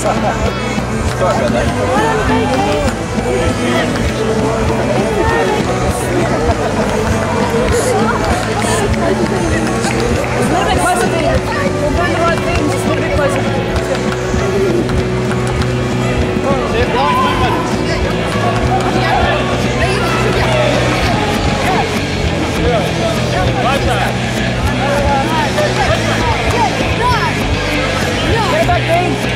Sorry about that. A little bit closer to you. We're doing the right thing, just a little bit closer. Blind movement. Right there. Get back, Dean.